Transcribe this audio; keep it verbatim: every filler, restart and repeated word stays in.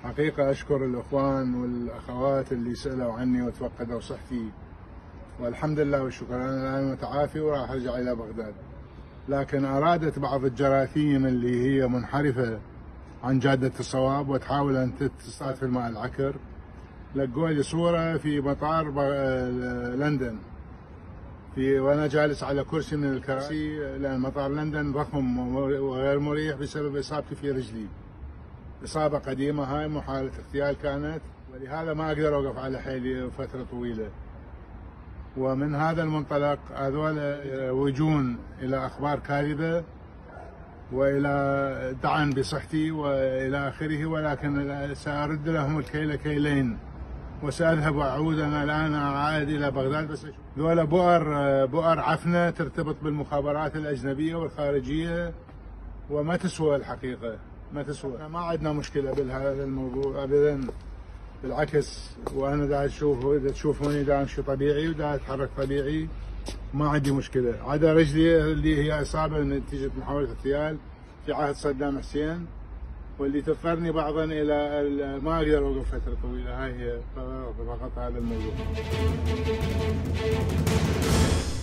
حقيقة أشكر الإخوان والأخوات اللي سألوا عني وتفقدوا صحتي، والحمد لله والشكر أنا الآن متعافي وراح أرجع إلى بغداد. لكن أرادت بعض الجراثيم اللي هي منحرفة عن جادة الصواب وتحاول أن تصطاد في الماء العكر. لقوا لي صورة في مطار لندن في وأنا جالس على كرسي من الكراسي، لأن مطار لندن ضخم وغير مريح بسبب إصابتي في رجلي. إصابة قديمة هاي محالة اغتيال كانت، ولهذا ما أقدر أوقف على حيلي فترة طويلة. ومن هذا المنطلق هذول يروجون إلى أخبار كاذبة وإلى طعن بصحتي وإلى آخره، ولكن سأرد لهم الكيل كيلين وسأذهب وأعود. أنا الآن أعاد إلى بغداد بس أشوف ذولا بؤر بؤر عفنة ترتبط بالمخابرات الأجنبية والخارجية وما تسوى الحقيقة، ما تسوى. ما عندنا مشكلة بهذا الموضوع أبدا، بالعكس. وأنا دا أشوف إذا تشوفوني دا أمشي طبيعي ودا أتحرك طبيعي، ما عندي مشكلة. عدا رجلي اللي هي إصابة نتيجة محاولة اغتيال في عهد صدام حسين، واللي تضطرني بعضا إلى ما أقدر أوقف فترة طويلة. هاي هي فقط هذا الموضوع.